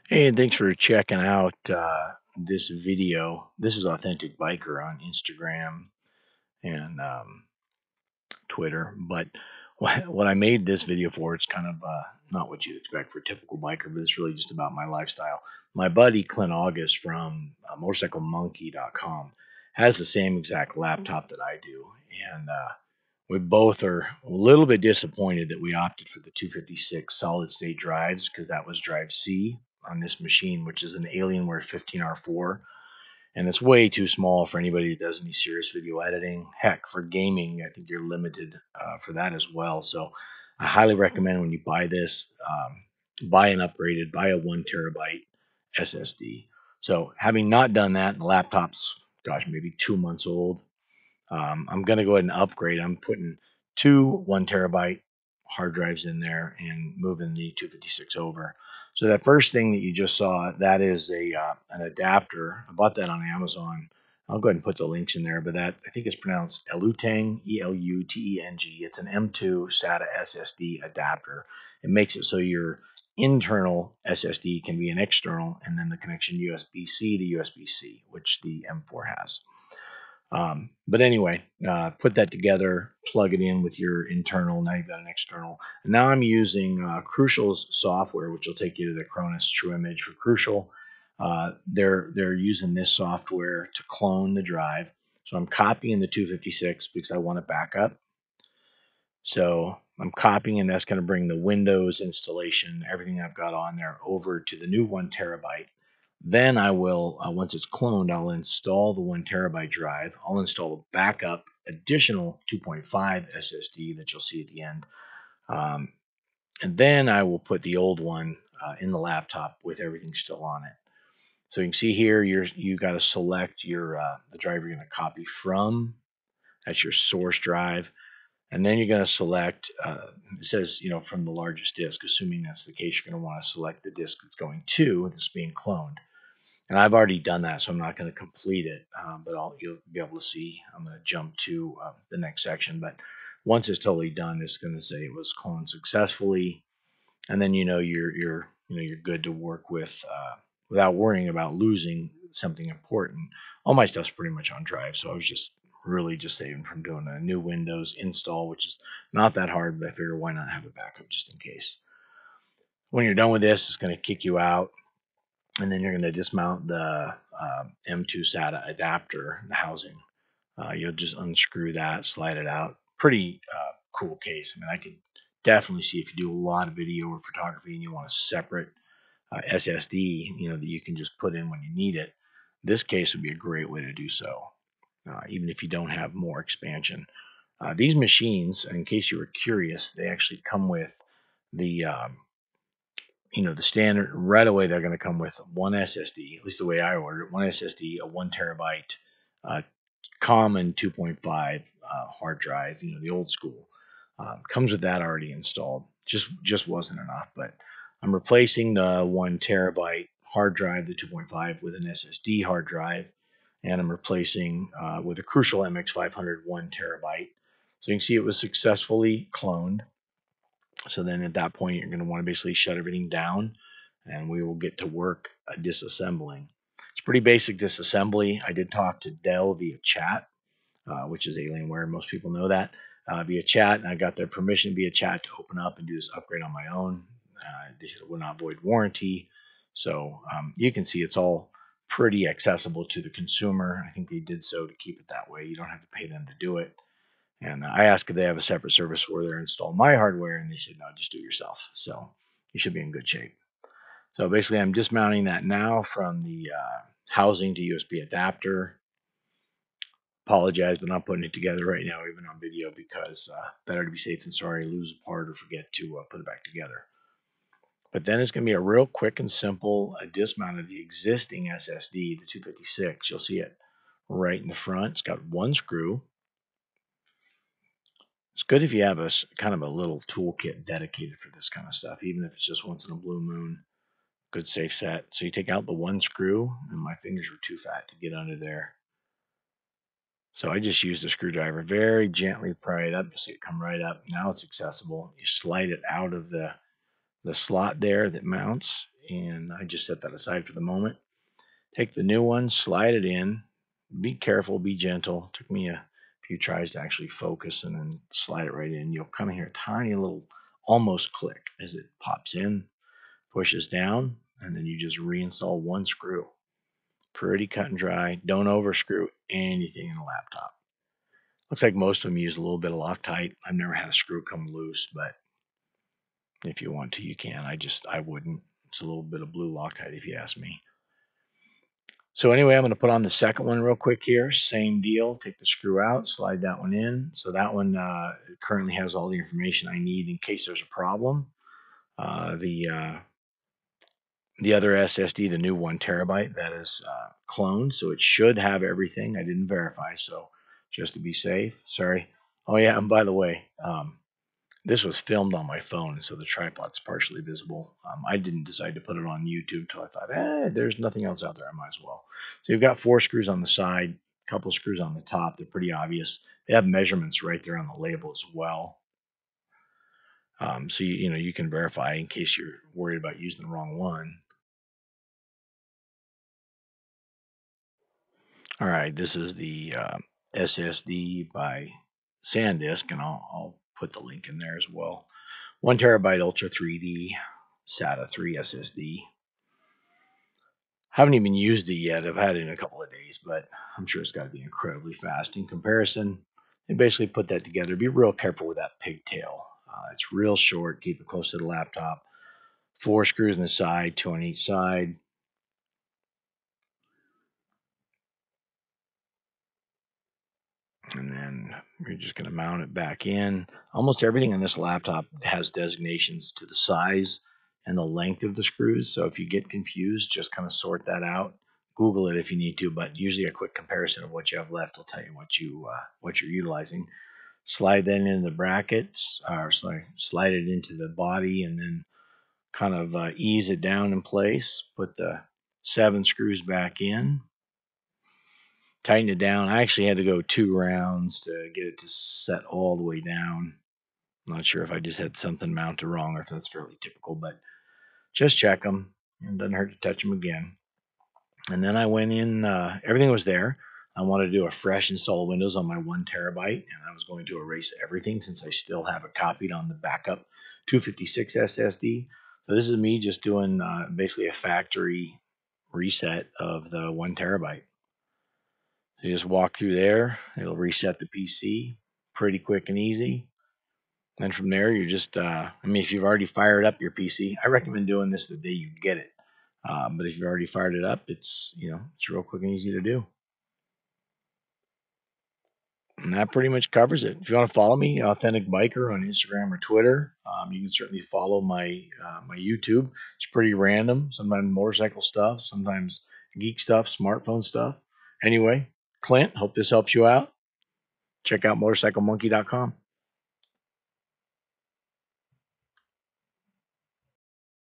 Hey, and thanks for checking out this video. This is Authentic Biker on Instagram and Twitter. But what I made this video for, it's kind of not what you'd expect for a typical biker, but it's really just about my lifestyle. My buddy Clint August from motorcyclemonkey.com has the same exact laptop that I do. And we both are a little bit disappointed that we opted for the 256 solid state drives because that was drive C on this machine, which is an Alienware 15R4, and it's way too small for anybody that does any serious video editing. Heck, for gaming, I think you're limited for that as well. So I highly recommend when you buy this, buy an upgraded, buy a 1 terabyte SSD. So having not done that, the laptop's, gosh, maybe 2 months old. I'm going to go ahead and upgrade. I'm putting two 1 terabyte hard drives in there and moving the 256 over. So that first thing that you just saw, that is a an adapter. I bought that on Amazon. I'll go ahead and put the links in there, but that I think it's pronounced Eluteng, Eluteng. It's an M2 SATA SSD adapter. It makes it so your internal SSD can be an external, and then the connection USB-C to USB-C, which the M4 has. But anyway, put that together, plug it in with your internal. Now you've got an external. And now I'm using Crucial's software, which will take you to the Cronus True Image for Crucial. They're using this software to clone the drive. So I'm copying the 256 because I want to back up. So I'm copying, and that's going to bring the Windows installation, everything I've got on there, over to the new 1 terabyte. Then I will, once it's cloned, I'll install the 1 terabyte drive. I'll install a backup additional 2.5 SSD that you'll see at the end. And then I will put the old one in the laptop with everything still on it. So you can see here, you got to select your the drive you're going to copy from. That's your source drive. And then you're going to select, it says, from the largest disk. Assuming that's the case, you're going to want to select the disk it's going to, that's being cloned. And I've already done that, so I'm not going to complete it, but you'll be able to see. I'm going to jump to the next section. But once it's totally done, it's going to say it was cloned successfully, and then you're good to work with without worrying about losing something important. All my stuff's pretty much on drive, so I was just really just saving from doing a new Windows install, which is not that hard, but I figure why not have a backup just in case. When you're done with this, it's going to kick you out, and then you're going to dismount the M2 SATA adapter, the housing. You'll just unscrew that, slide it out. Pretty cool case. I mean, I could definitely see if you do a lot of video or photography and you want a separate SSD, that you can just put in when you need it. This case would be a great way to do so, even if you don't have more expansion. These machines, in case you were curious, they actually come with the the standard right away. They're going to come with one SSD, at least the way I ordered it, one SSD, a 1 terabyte uh, common 2.5 hard drive, the old school. Comes with that already installed. Just wasn't enough, but I'm replacing the 1 terabyte hard drive, the 2.5, with an SSD hard drive, and I'm replacing with a Crucial MX500 1 terabyte. So you can see it was successfully cloned. So then at that point, you're going to want to basically shut everything down, and we will get to work disassembling. It's pretty basic disassembly. I did talk to Dell via chat, which is Alienware. Most people know that via chat, and I got their permission via chat to open up and do this upgrade on my own. They said it will not void warranty. So you can see it's all pretty accessible to the consumer. I think they did so to keep it that way. You don't have to pay them to do it. And I asked if they have a separate service where they install my hardware, and they said, no, just do it yourself. So you should be in good shape. So basically, I'm dismounting that now from the housing to USB adapter. Apologize, but not putting it together right now, even on video, because better to be safe than sorry, lose a part or forget to put it back together. But then it's going to be a real quick and simple dismount of the existing SSD, the 256. You'll see it right in the front. It's got one screw. It's good if you have a kind of a little toolkit dedicated for this kind of stuff, even if it's just once in a blue moon. Good safe set. So you take out the one screw, and my fingers were too fat to get under there. So I just used a screwdriver, very gently pry it up, just see it come right up. Now it's accessible. You slide it out of the the slot there that mounts, and I just set that aside for the moment. Take the new one, slide it in. Be careful, be gentle. It took me a few tries to actually focus and then slide it right in. You'll kind of hear a tiny little almost click as it pops in, pushes down, and then you just reinstall one screw. Pretty cut and dry. Don't overscrew anything in a laptop. Looks like most of them use a little bit of Loctite. I've never had a screw come loose, but if you want to, you can. I wouldn't. It's a little bit of blue Loctite if you ask me. So anyway, I'm going to put on the second one real quick here. Same deal. Take the screw out, slide that one in. So that one currently has all the information I need in case there's a problem. The other SSD, the new 1 terabyte, that is cloned, so it should have everything. I didn't verify, so just to be safe. Sorry. Oh yeah, and by the way, this was filmed on my phone, so the tripod's partially visible. I didn't decide to put it on YouTube until I thought, there's nothing else out there. I might as well. So you've got 4 screws on the side, a couple screws on the top. They're pretty obvious. They have measurements right there on the label as well. So you can verify in case you're worried about using the wrong one. All right, this is the SSD by SanDisk, and I'll put the link in there as well. 1 terabyte Ultra 3D SATA 3 SSD. Haven't even used it yet. I've had it in a couple of days, but I'm sure it's got to be incredibly fast in comparison. They basically put that together. Be real careful with that pigtail. It's real short. Keep it close to the laptop. 4 screws on the side, 2 on each side. And then you're just going to mount it back in. Almost everything on this laptop has designations to the size and the length of the screws. So if you get confused, just kind of sort that out. Google it if you need to, but usually a quick comparison of what you have left will tell you what you're utilizing. Slide that into the brackets, or slide it into the body, and then kind of ease it down in place. Put the 7 screws back in. Tighten it down. I actually had to go 2 rounds to get it to set all the way down. I'm not sure if I just had something mounted wrong or if that's fairly typical, but just check them. It doesn't hurt to touch them again. And then I went in, everything was there. I wanted to do a fresh install of Windows on my 1 terabyte, and I was going to erase everything since I still have it copied on the backup 256 SSD. So this is me just doing basically a factory reset of the 1 terabyte. So you just walk through there. It'll reset the PC. Pretty quick and easy. And from there, you're just, if you've already fired up your PC, I recommend doing this the day you get it. But if you've already fired it up, it's real quick and easy to do. And that pretty much covers it. If you want to follow me, Authentic Biker on Instagram or Twitter, you can certainly follow my YouTube. It's pretty random. Sometimes motorcycle stuff, sometimes geek stuff, smartphone stuff. Anyway, Clint, hope this helps you out. Check out motorcyclemonkey.com.